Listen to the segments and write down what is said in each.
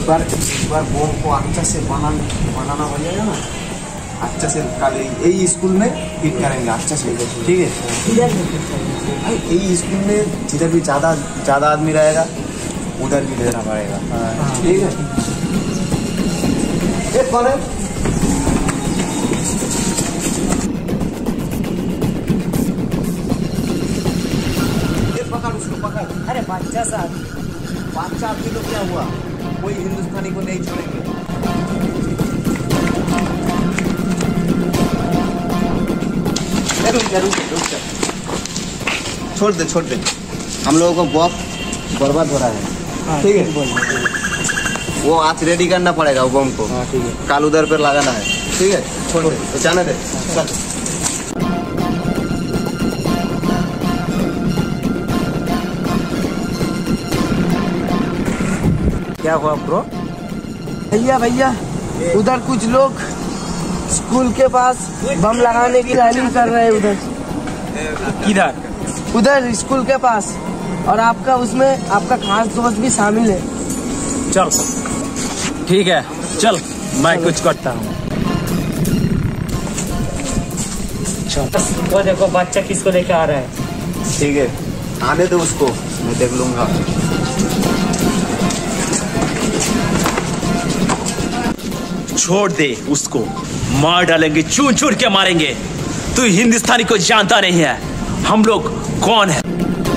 एक बार बम को अच्छा से बनाना हो जाएगा ना, अच्छा से कल यही स्कूल में फिट करेंगे अच्छा से, ठीक है। यही स्कूल में जिधर भी ज़्यादा आदमी रहेगा उधर भी देना पड़ेगा, ठीक है। एक कौन है? उसको पकड़। अरे बच्चा साहब, बादशाह आदमी तो क्या हुआ, कोई हिंदुस्तानी को नहीं छोड़ेंगे। रुक जा। छोड़ दे, हम लोगों को बहुत बर्बाद हो रहा है, ठीक है। वो आज रेडी करना पड़ेगा वो बम को, ठीक है। काल उधर पर लगाना है, ठीक है। छोड़ दे, तो जाने दे, चल। क्या हुआ ब्रो? भैया उधर कुछ लोग स्कूल के पास बम लगाने की प्लानिंग कर रहे हैं उधर। किधर? उधर स्कूल के पास, और आपका उसमें आपका खास दोस्त भी शामिल है। चल ठीक है, चल मैं कुछ करता हूँ। वो देखो बच्चा किसको लेके आ रहा है। ठीक है, आने दो उसको, मैं देख लूंगा। छोड़ दे उसको, मार डालेंगे, चूर चूर के मारेंगे। तू हिंदुस्तानी को जानता नहीं है, हम लोग कौन है।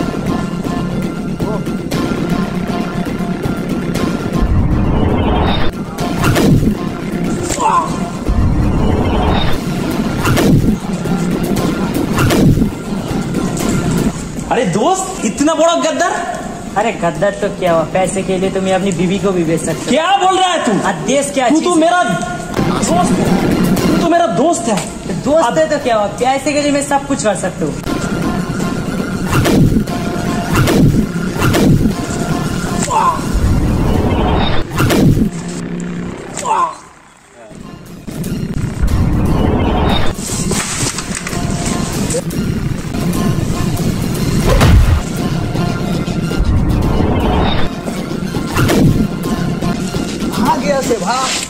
अरे दोस्त, इतना बड़ा गद्दार। अरे गद्दार तो क्या हुआ, पैसे के लिए तुम्हें अपनी बीवी को भी बेच सकते हो। क्या बोल रहा है तू? देश क्या तू तो मेरा दोस्त है, तू तो मेरा दोस्त है। दोस्त है तो क्या हुआ, पैसे के लिए मैं सब कुछ कर सकता हूँ। भाग गया से भाग।